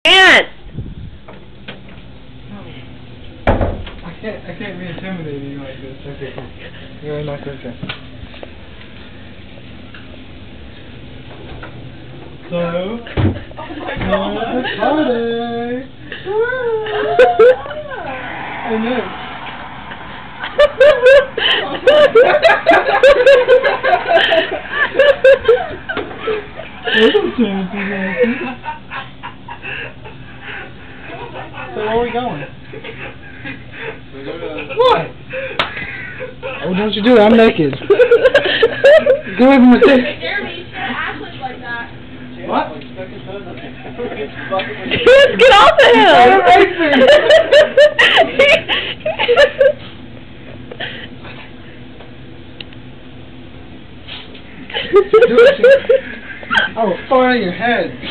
Dance! I can't be intimidating like this. Okay, cool. You're not going to. So, it's party! I know. So where are we going? What? Oh, don't you do it. I'm naked. Go away from my dick. Hey, Jeremy, you can't act like that. What? Get off of him! I will fire your head.